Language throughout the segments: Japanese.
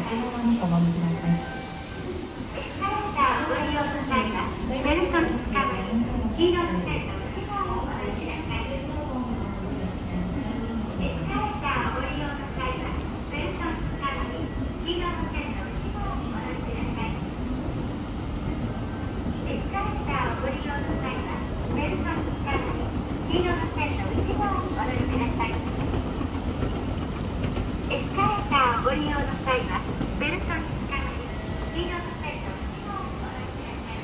側にお乗りください。 エスカレーターをご利用の際は、ベルトにつかまり、黄色の線の内側をお乗りください。エスカレーターをご利用の際は、ベルトにつかまり、黄色の線の内側にお乗りください。エスカレーターをご利用の際は、ベルトにつかまり、黄色の線の内側にお乗りください。エスカレーターをご利用の際は、ベルトにつかまり、黄色の線の内側にお乗りください。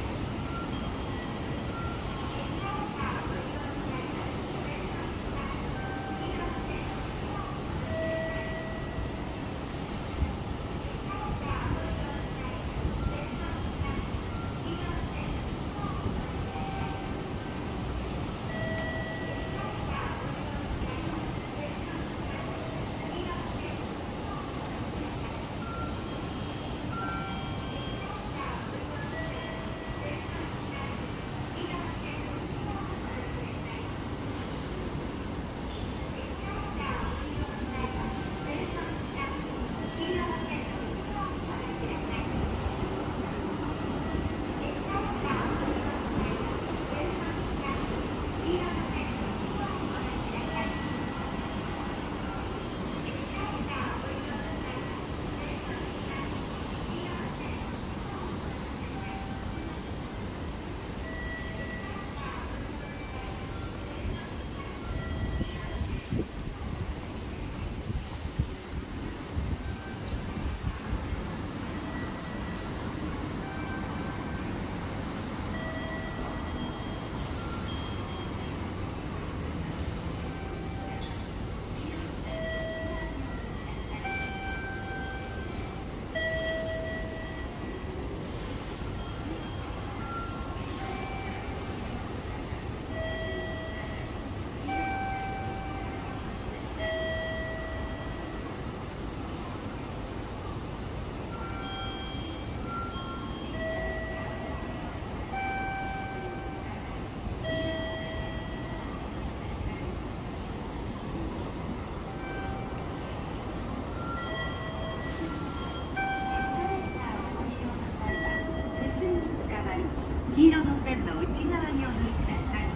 黄色の線の内側にお乗りください。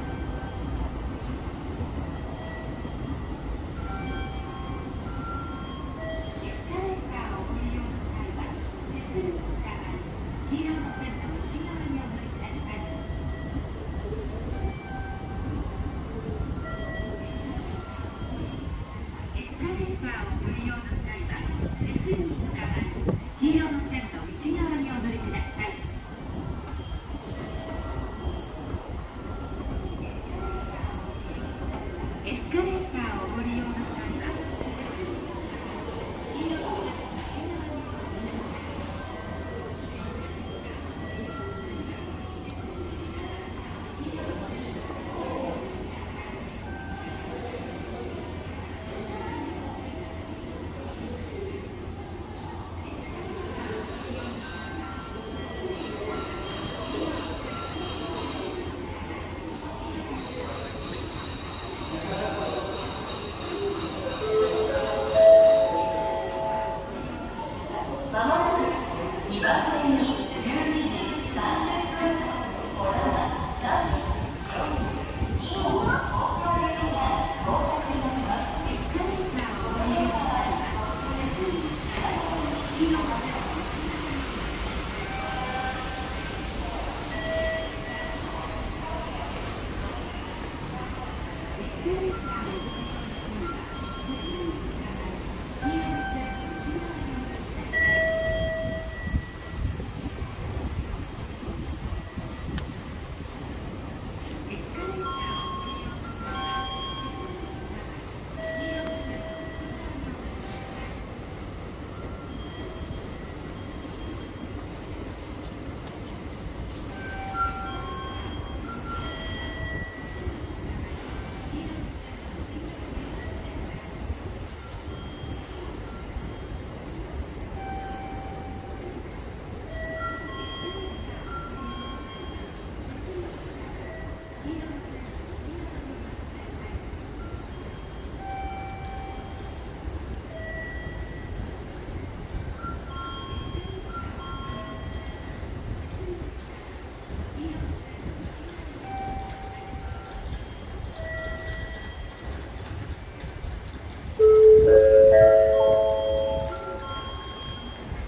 エスカレーターをご利用の際は、列につかまり、黄色の線の内側にお乗りください。エスカレーターをご利用の際は、列につかまり、黄色の線の内側にお乗りください。エスカレーターをご利用の際は、黄色の線の内側にお乗りください。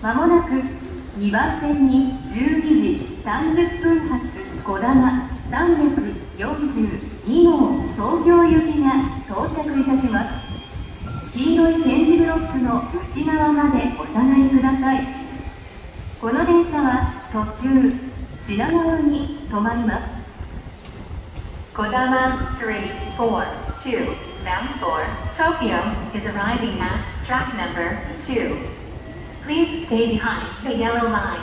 まもなく2番線に12時30分発こだま342号東京行きが到着いたします。黄色い点字ブロックの内側までお下がりください。この電車は途中品川に停まります。こだま342 bound for Tokyo is arriving at track number 2. Please stay behind the yellow line.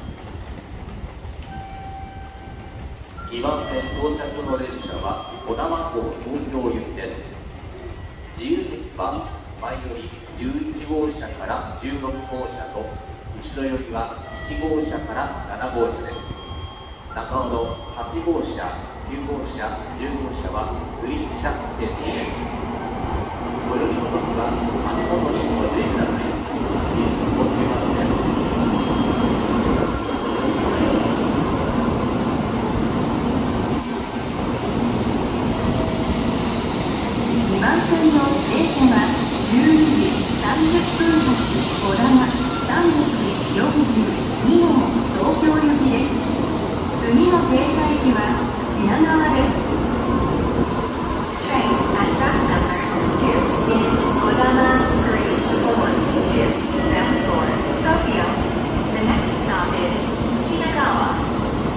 2番線到着の列車はこだま港東京行きです。自由席は前より11号車から16号車と後ろよりは1号車から7号車です。中尾の8号車、9号車、10号車はグリーン車指定席です。ご乗車の時は足元にご注意ください。ご注意ください。 2番線の電車は12時30分発こだま342号東京行きです。次の停車駅は品川です。Train at track number 2 is こだま342 bound for Tokyo. The next stop is 品川。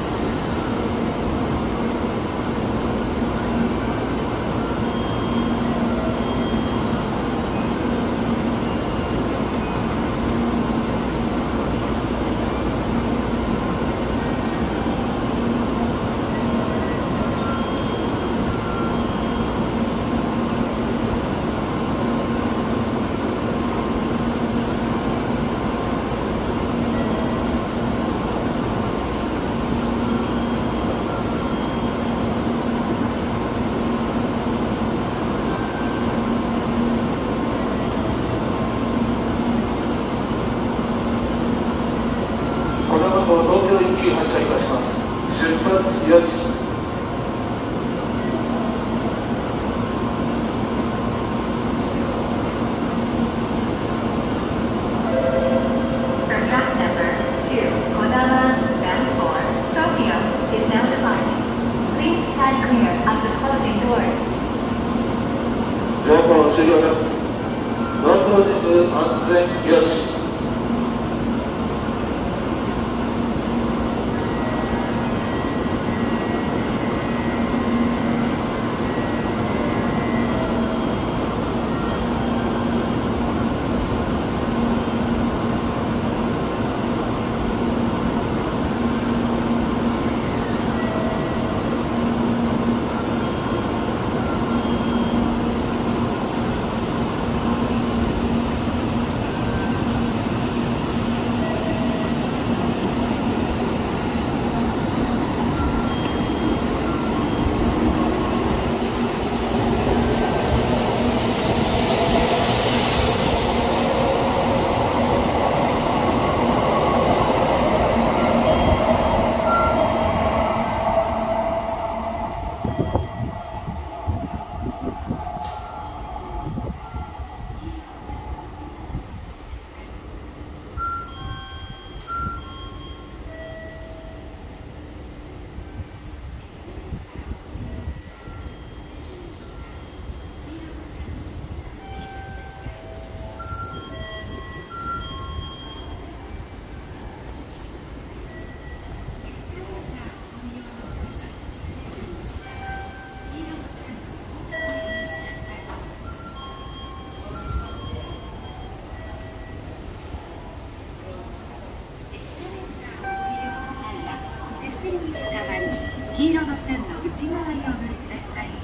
東京行き発車いたします。出発よし。乗降終了です。乗降時部安全よし。 黄色の線の内側にお乗りください。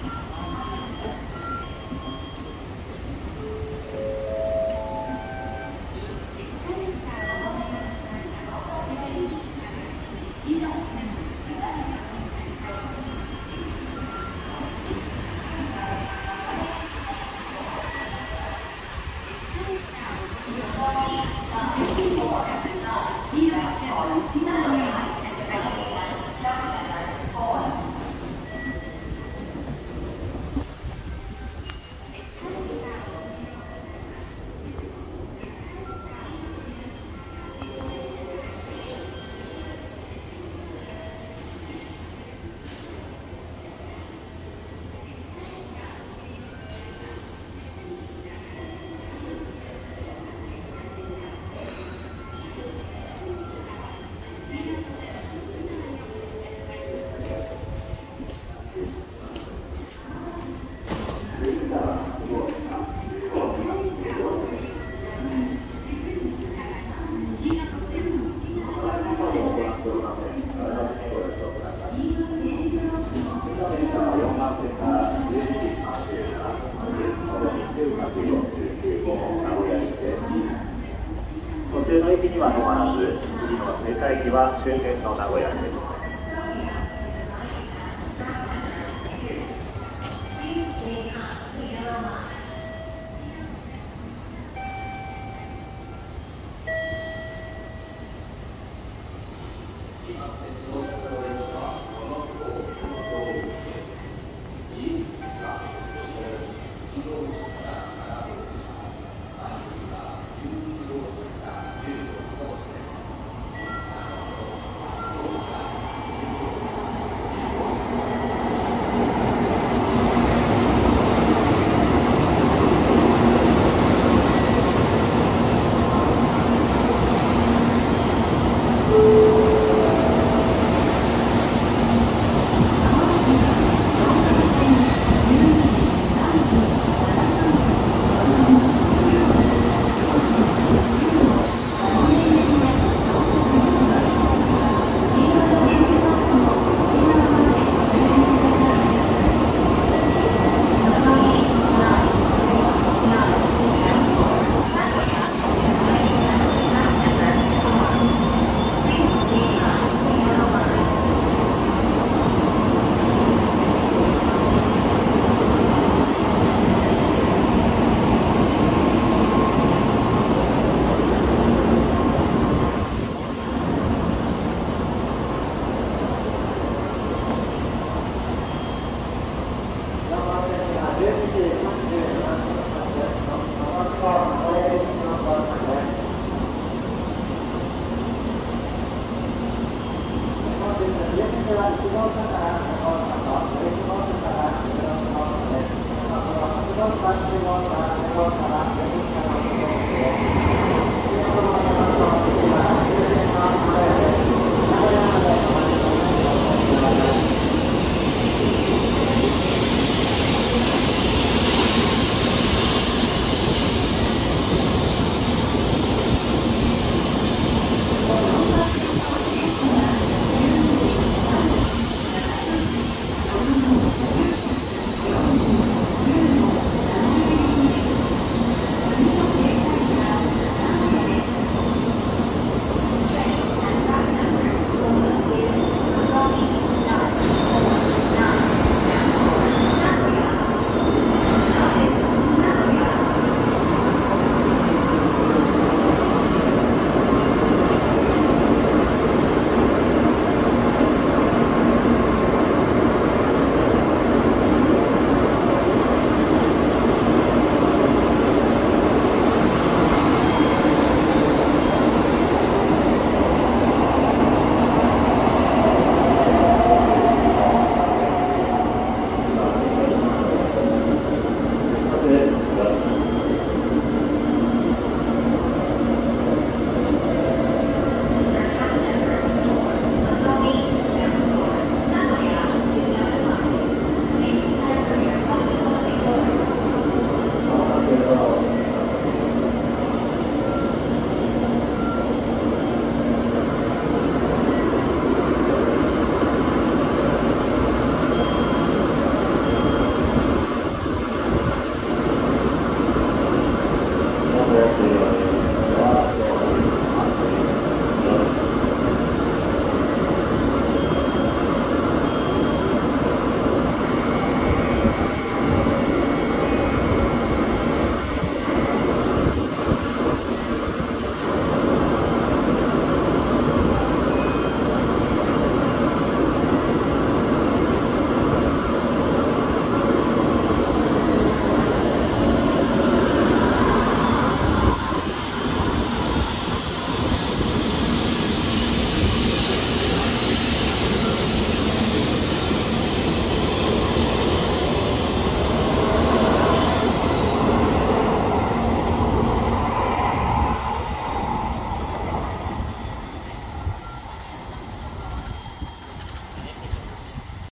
駅には止まらず、次の停車駅は終点の名古屋です。 Gracias.